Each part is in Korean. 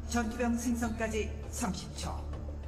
전투병 생성까지 30초.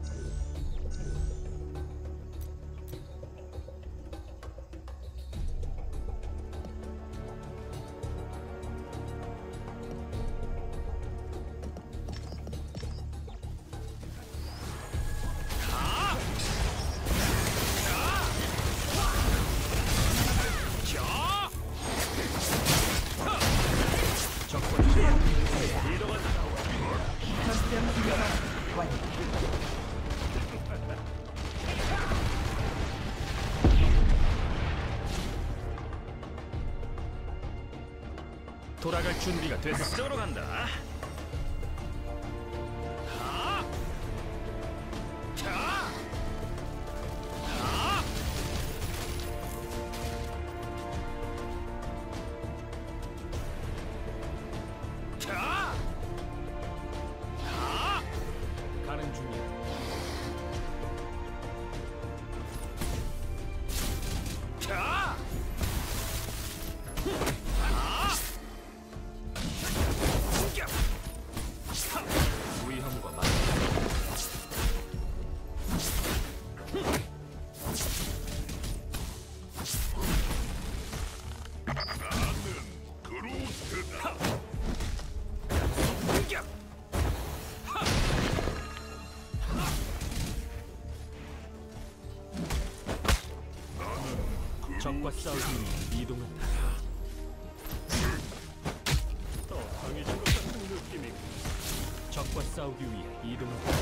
돌아갈 준비가 됐어. 쪽으로 간다. 가는 중이야. 위험과 맞. 적과 싸우기 위해 이동한다. 더 강해진 것 같은 느낌이. 적과 싸우기 위해 이동한다.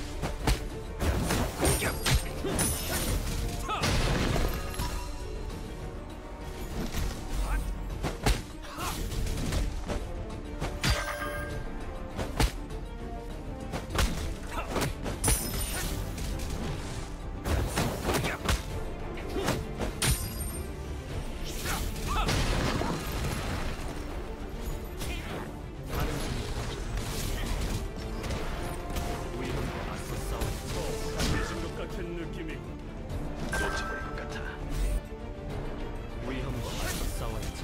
위험과 맞서 싸워야지.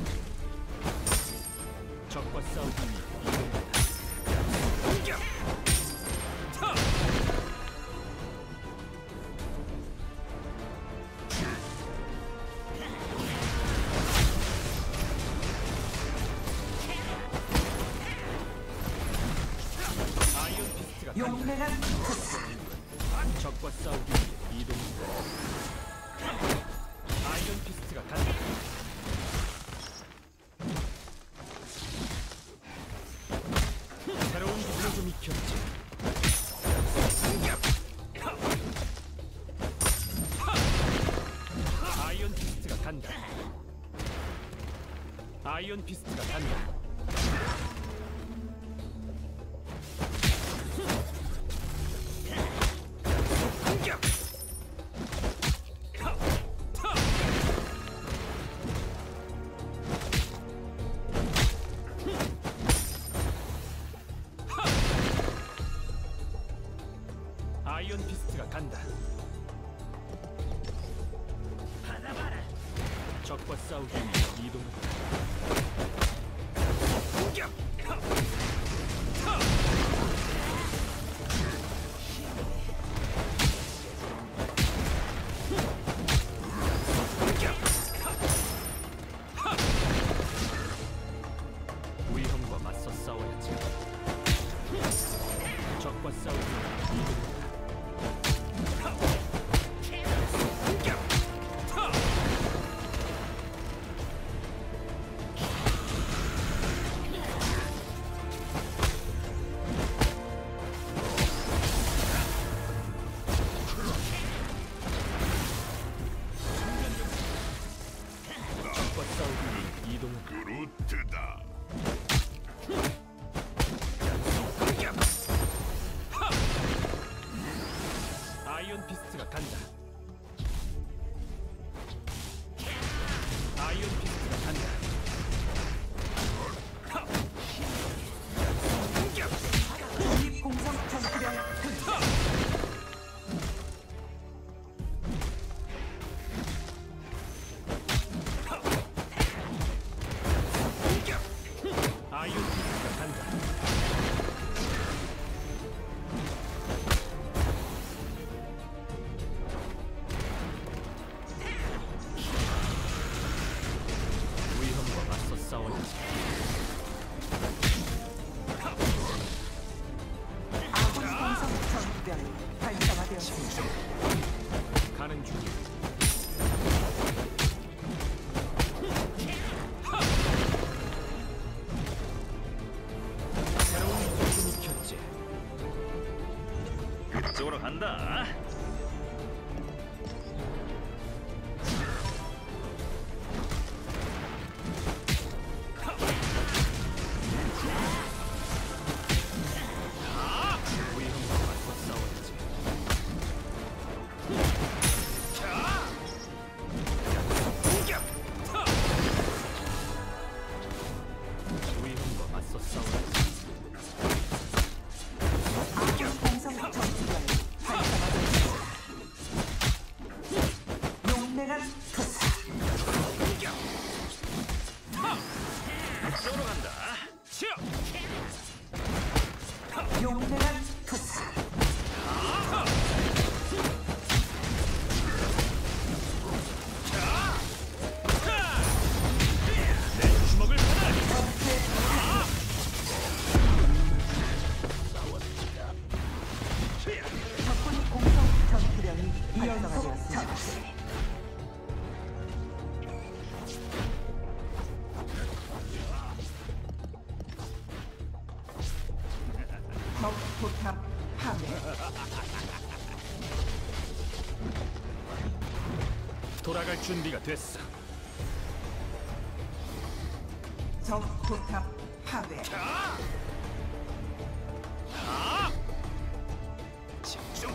적과 싸우기 위해 이동한다. 아이언 피스트가 용맹한 적과 싸우기 위해 이동한다. 아이언 피스트가 간다. 새로운 기술을 좀 익혔지. 아이언 피스트가 간다. 아이언 피스트가 간다. 아이언 피스트가 간다. 적과 싸우기 위해 이동한다. 위험과 맞서 싸워야지. 적과 싸우기 위해 이동한다. 적과 싸우기 위해 이동한다. 그루트다. 집중. 가는 중이야. 새로운 기술이 켰지. 그쪽으로 간다. 위험과 맞서 싸워야지. 위험과 맞서 싸워야지. 공성 전투기를 활성화되었습니다. 용맹한 투사. 그쪽으로 간다. 용맹한 투사. 내 주먹을 받아. 적군이 공성 전투령이 활성화되었습니다. 적 포탑 파괴. 돌아갈 준비가 됐어. 적 포탑 파괴. 집중.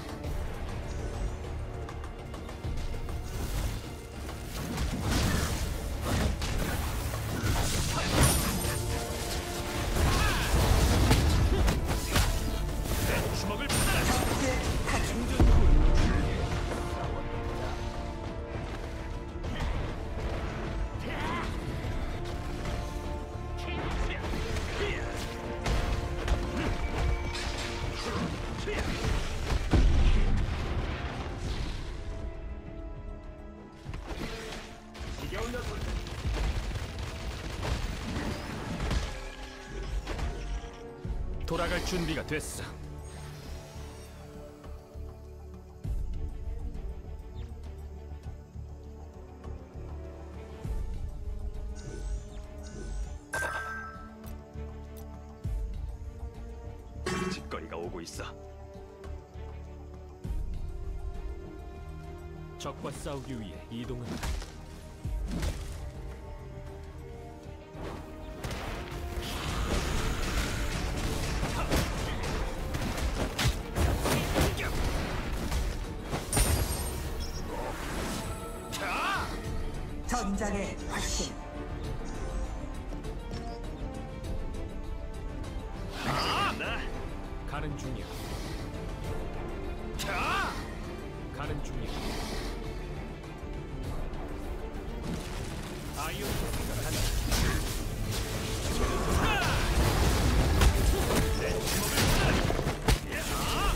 내 주먹을 받아라. 돌아갈 준비가 됐어. 직거리가 오고 있어. 적과 싸우기 위해 이동한다. 전장의 화신. 간다. 가는 중이야. 가는 중이야. 아이언 포스가 간다. 내 주먹을 받아라.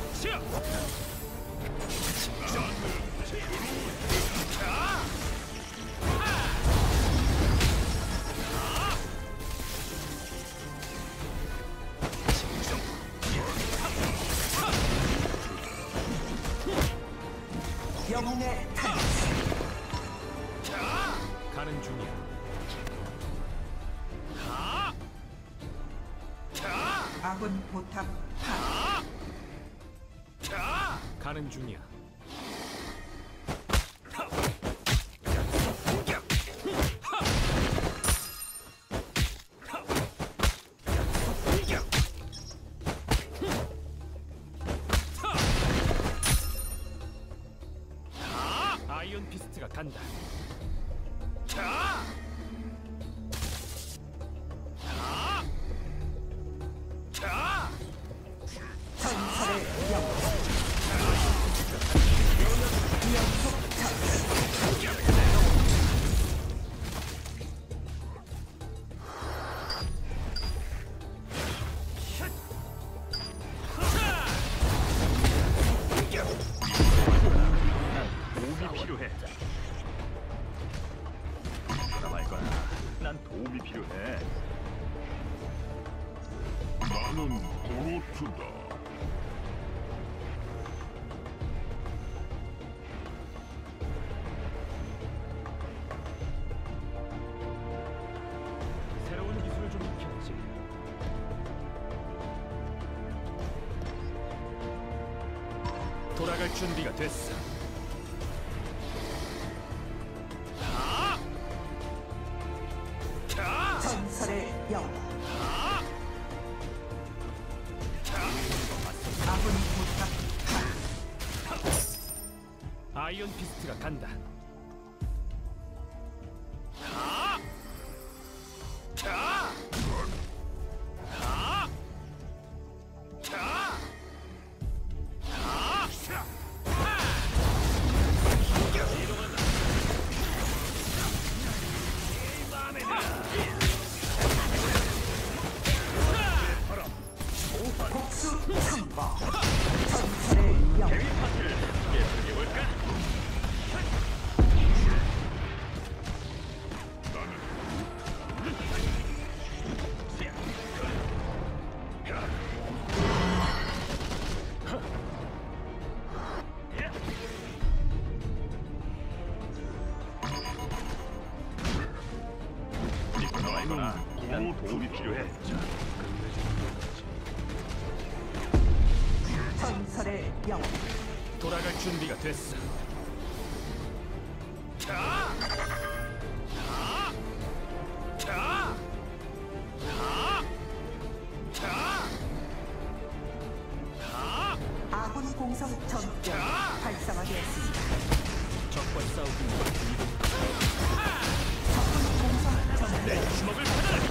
영웅의 탄. 가는 중이야. 아군 포탑 파괴. 가는 중이야. 아이언 피스트가 간다. 전설의 영웅. 연속 처치. 도움이 필요해. 이거나 말거나. 난 도움이 필요해. 나는 도로트다. 돌아갈 준비가 됐어. 전설의 영웅. 아군 포탑 파괴. 아이언 피스트가 간다. 복수 선거. 전설의 영웅. 파티를 예쁘게 볼까? 이거나 난 도움이 필요해. 전설의 영웅. 돌아갈 준비가 됐어. 아군 공성 전투기 활성화되었습니다. 적과 싸우기 위해 이동. 적군 공성 전투기 주먹을 받아라.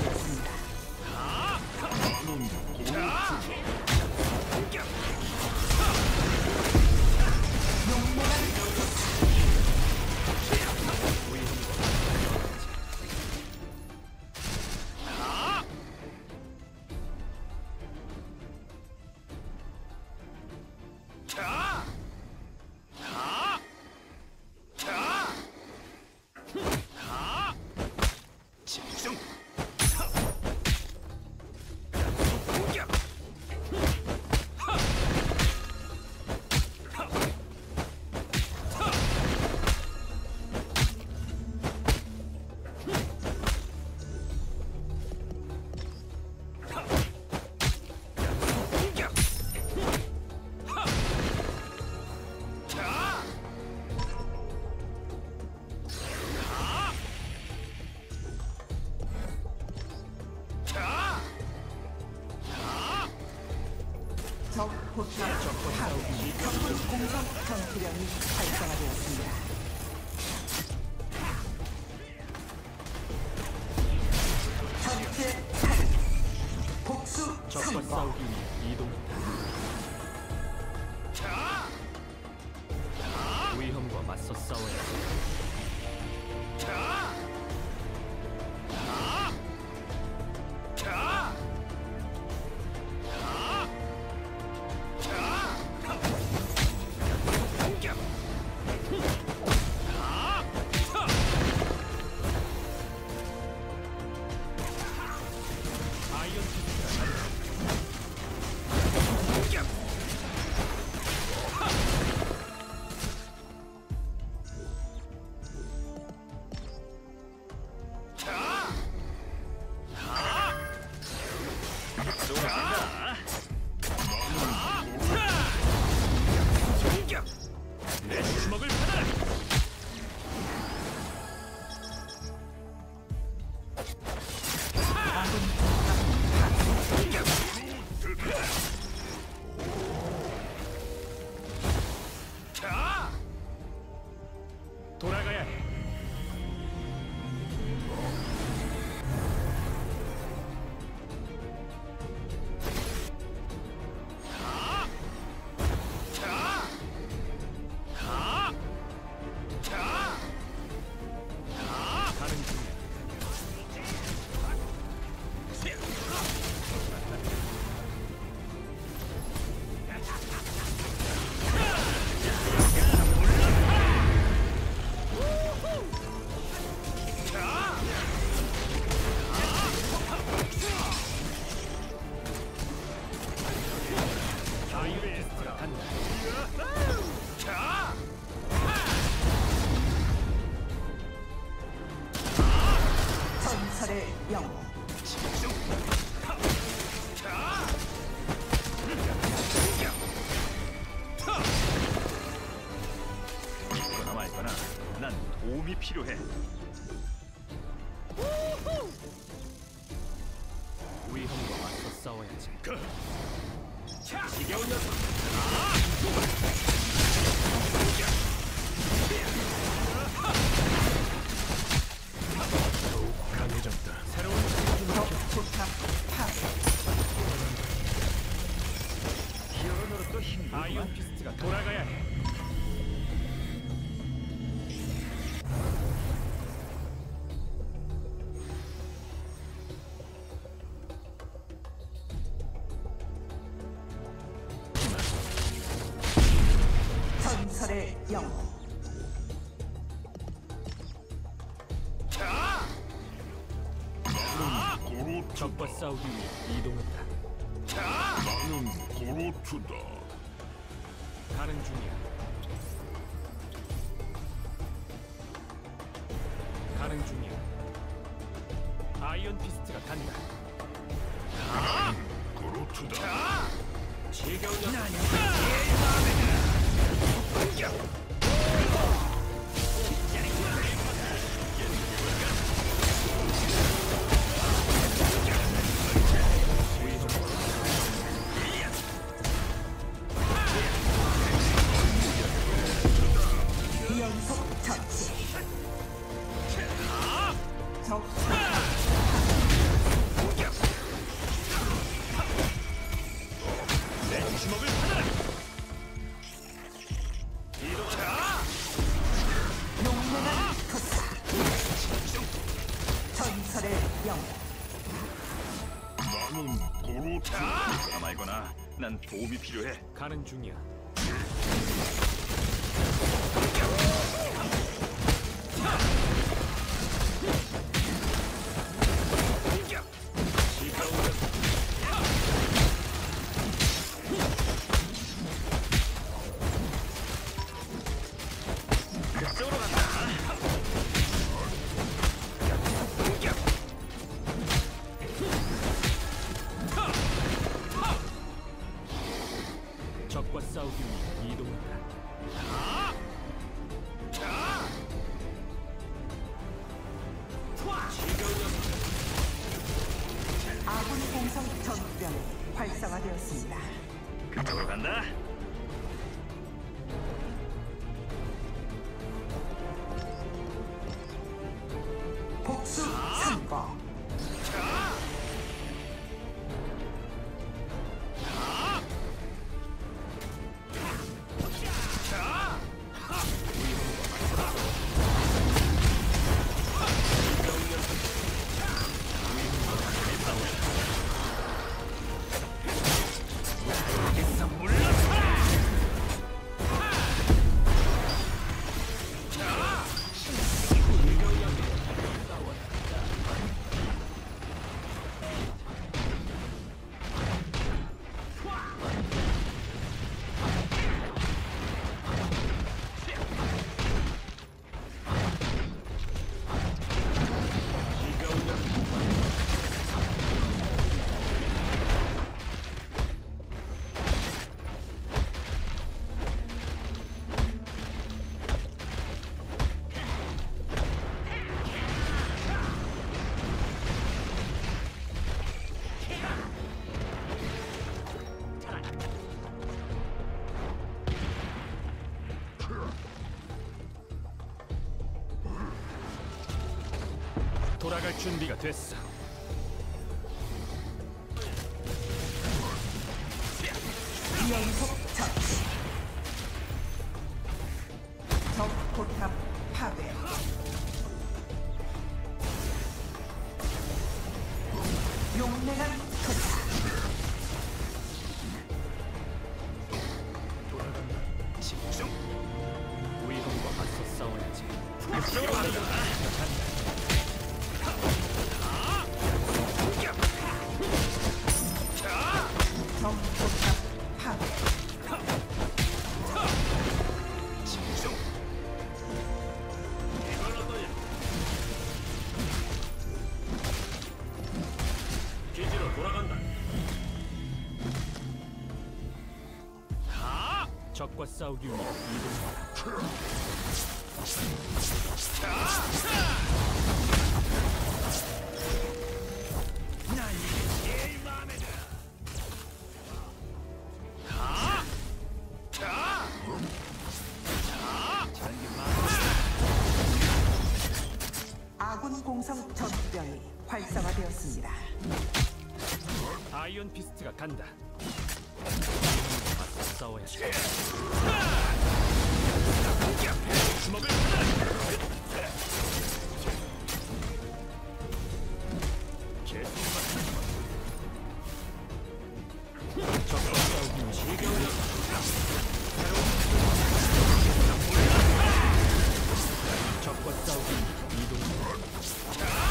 집중. 적 포탑 파괴. 적군 공성 전투령이 활성화되었습니다. 전체 탈. 복수 적과 선거. 싸우기 위해 이동. 위험과 맞서 싸워야 해. 아이언 피스트가 간다. 필요해. 위험과 맞서 싸워야지. 지겨운 녀석. 더욱 강해졌다. 새로운 적 포탑 파괴. 기어로는 또 힘이. 아이언 피스트가 돌아가야 해. 전설의 영웅. 적과 싸우기 위해 이동한다. 나는 고로투다. 가는 중이야. 가는 중이야. 아이언 피스트가 간다. 고로투다. 지겨운 녀석. 연속 처치. 적 내 주먹을 받아라. 용맹한 투사. 전설의 영웅. 나는 고로투. 나 말거나 난 도움이 필요해. 가는 중이야. 지겨운 녀석. 그쪽으로 간다. 적과 싸우기 위해 이동한다. 지겨운 녀석. 아군 공성 전투병이 활성화되었습니다. 그쪽으로 간다. 복수 선거. 돌아갈 준비가 됐어. 연속 처치. 적 포탑 파괴. 용맹한 투사. 집중. 위험과 맞서 싸워야지. 그쪽으로 간다. 적 포탑 파괴. 집중. 이걸 얻어야. 기지로 돌아간다. 적과 싸우기 위해 이동한다. 아군 공성 전투병이 활성화되었습니다. 아이언 피스트가 간다. 맞서 싸워야지. 주먹을 받아. 적과 싸우기 지겨우려. 적과 싸우기 이동.